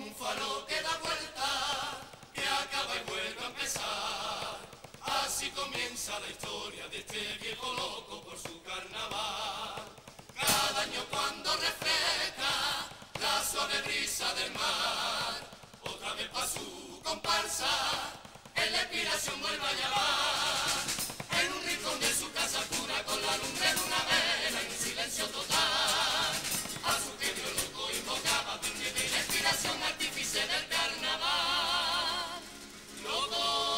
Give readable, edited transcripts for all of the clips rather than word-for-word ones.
un faro que da vuelta, que acaba y vuelve a empezar. Así comienza la historia de este viejo loco por su carnaval. Cada año cuando refresca la suave brisa del mar, otra vez pa' su comparsa, en la inspiración vuelve a llamar. En un rincón de su casa oscura, con la lumbre de una vela, en un silencio total, a su genio loco invocaba, donde de la inspiración artífice del carnaval. Loco.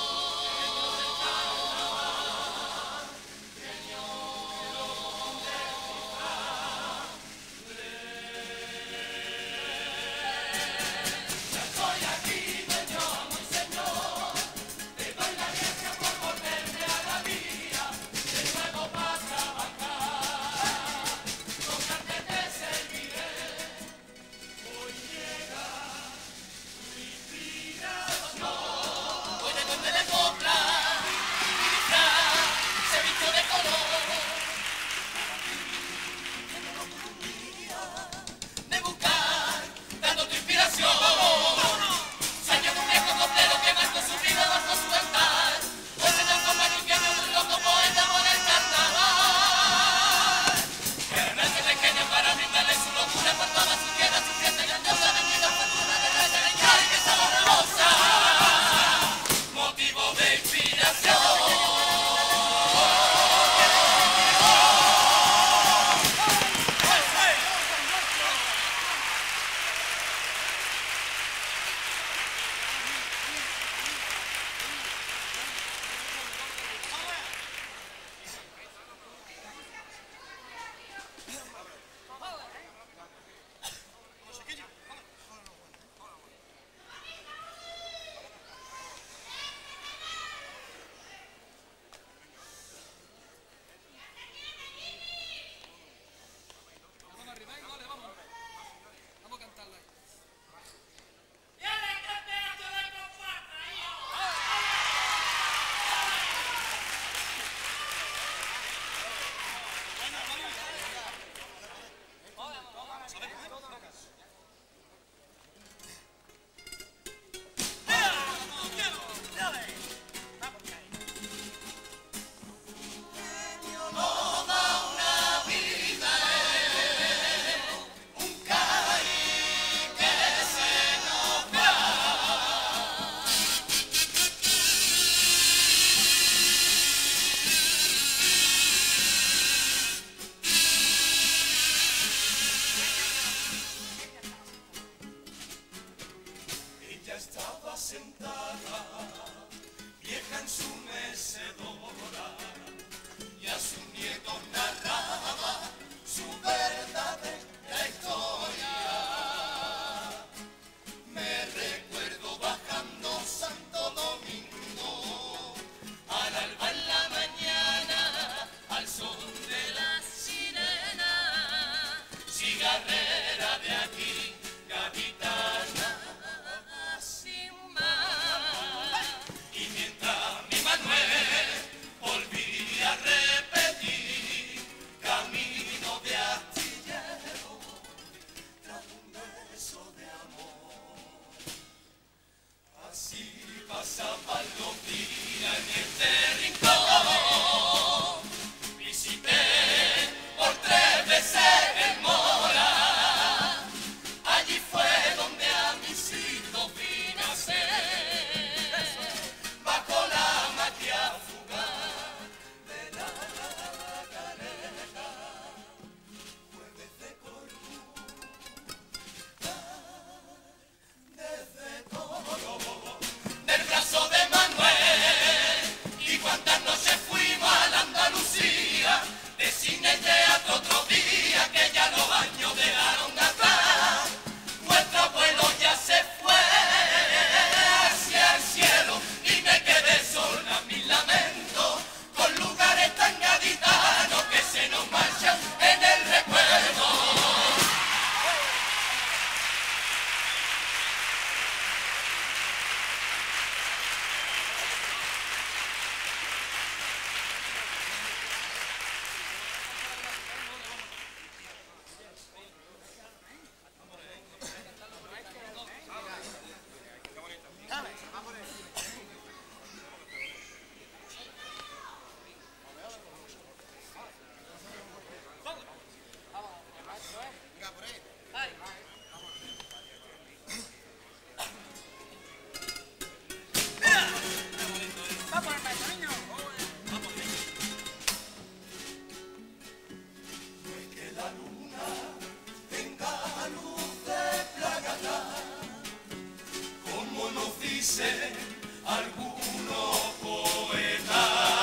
dicen algunos poetas.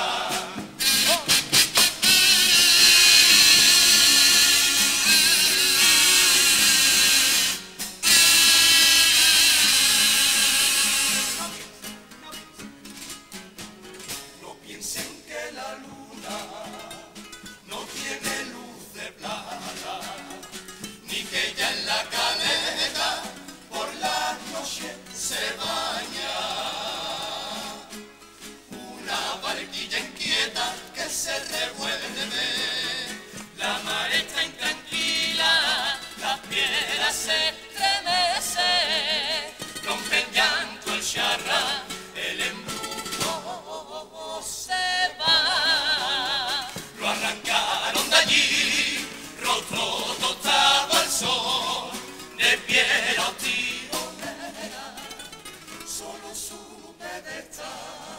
No piensen que la luna no tiene luz de plata, ni que ella en la caleta por la noche se baña. Una barquilla inquieta que se revuelve, la marea está intranquila, las piedras se estremecen, rompe en llanto el charra, el embrujo se va. Lo arrancaron de allí, rostro tostado al sol, de piel o tironera, solo supe de estar.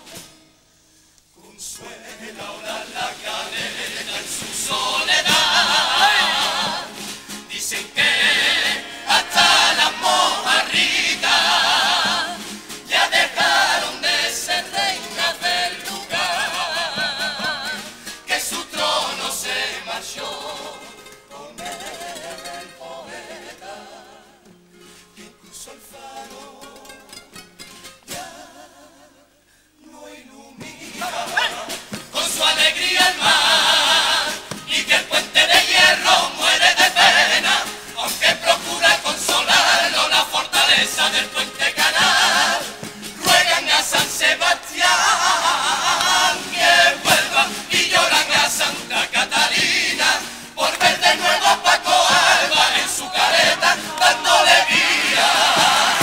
Consuela ahora la cadena en su soledad. Dicen que hasta las mojarritas ya dejaron de ser reinas del lugar, que su trono se marchó con el poeta, que incluso el faro ya no ilumina con su alegría el mar, y que el puente de hierro muere de pena, aunque procura consolarlo la fortaleza del puente canal. Ruegan a San Sebastián que vuelva y lloran a Santa Catalina por ver de nuevo a Paco Alba en su careta dándole vida.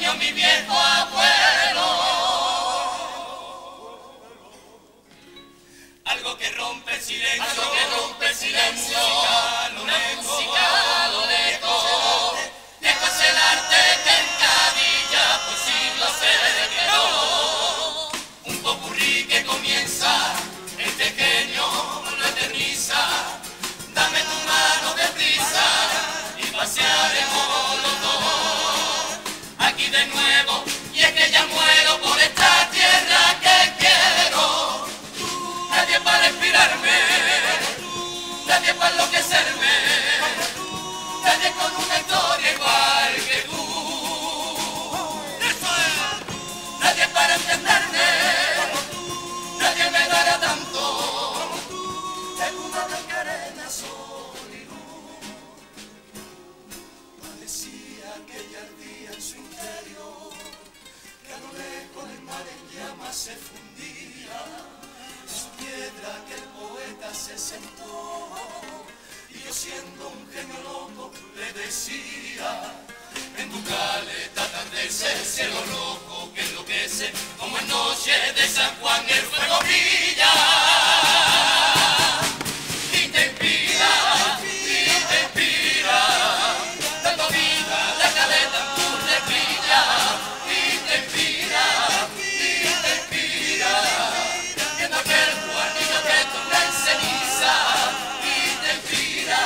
enseñó mi viejo abuelo. Algo que rompe el silencio, algo que rompe el silencio, una música a lo lejos. Viejo es el arte que en Cadilla por siglos se quedó. Un popurrí que comienza, el pequeño lo eterniza. Dame tu mano deprisa y pasearemos los dos. Aquí de nuevo, y es que ya muero por esta tierra que quiero. Nadie para inspirarme, nadie para enloquecerme, nadie con una historia igual que tú. Nadie para entenderme, nadie me dará tanto. En una blanca arena sol y luz, parecía que ella ardía en su interior, que a lo lejos el mar en llamas se fundía. Su piedra que el poeta se sentó, y yo siendo un genio loco le decía: en tu caleta atardece el cielo rojo que enloquece, como en noche de San Juan el fuego brilla. Y te inspira, dando vida la caleta en tu rejilla. Y te inspira, viendo aquel guarnillo que torna en ceniza. Y te inspira.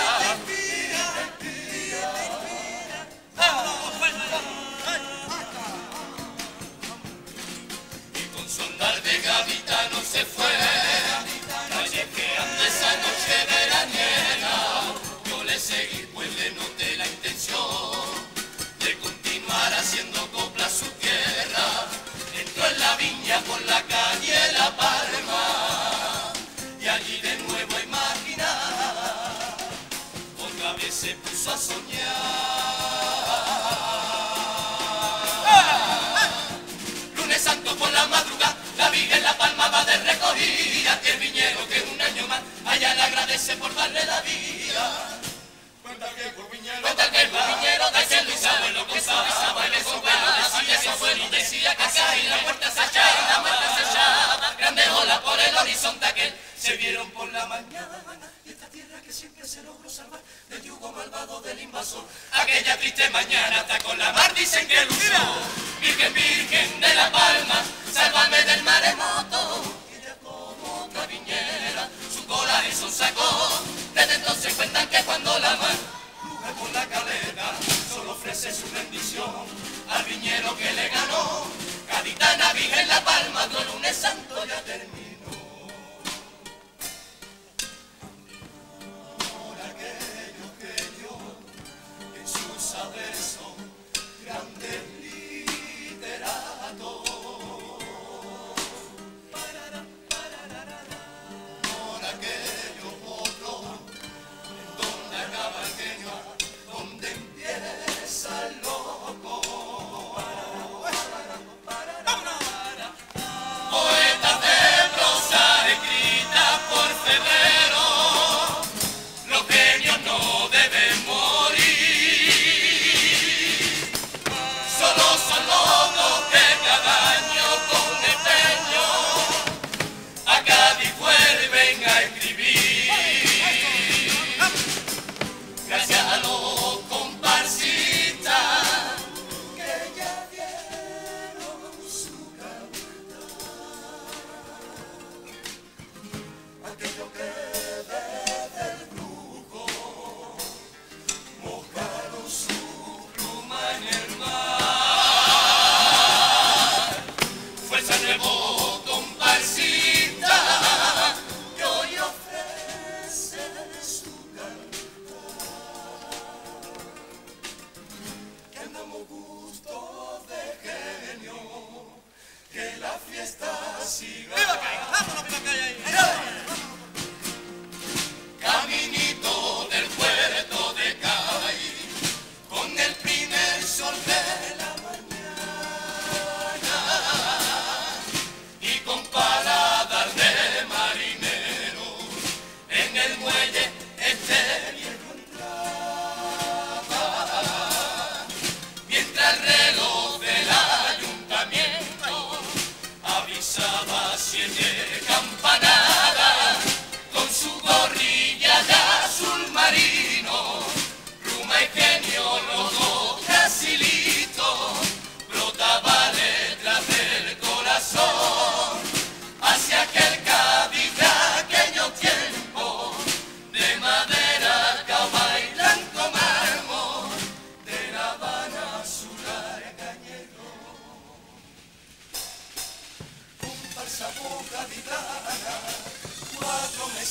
Y con su andar de gaditano se fue, callejeando esa noche veraniega. Yo le seguí pues le noté la intención de continuar haciendo copla a su tierra. Entró en la viña por la calle La Palma, y allí de nuevo a imaginar, otra vez se puso a soñar. Lunes santo por la madrugada, la viga en La Palma va de recogida, que el viñero que un año más allá le agradece por darle la vida. Cuenta que el viñero de que Luis abuelo con su bisabuelo con decía, su abuelo decía que acá y la muerte se echaba, grandes olas por el horizonte aquel se vieron por la mañana. Y esta tierra que siempre se logró salvar del yugo malvado del invasor, aquella triste mañana hasta con la mar dicen que lució. Virgen, Virgen de La Palma, sálvame del maremoto. Y ella como otra viñera su corazón sacó. Desde entonces cuentan que cuando la mar cruje por la caleta solo ofrece su bendición al viñero que le ganó. Gaditana Virgen La Palma, tu lunes santo ya terminó. Por aquellos genios que en su saber son grandes literatos. Por aquellos otros donde acaba el genio, donde empieza el loco. Poetas de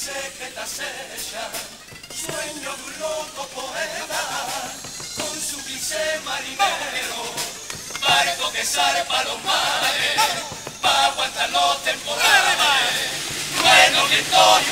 secretas ella, sueño de un loco poeta, con su cliché marinero, barco que zarpa los mares, pa' aguantar los temporales, bueno que estoy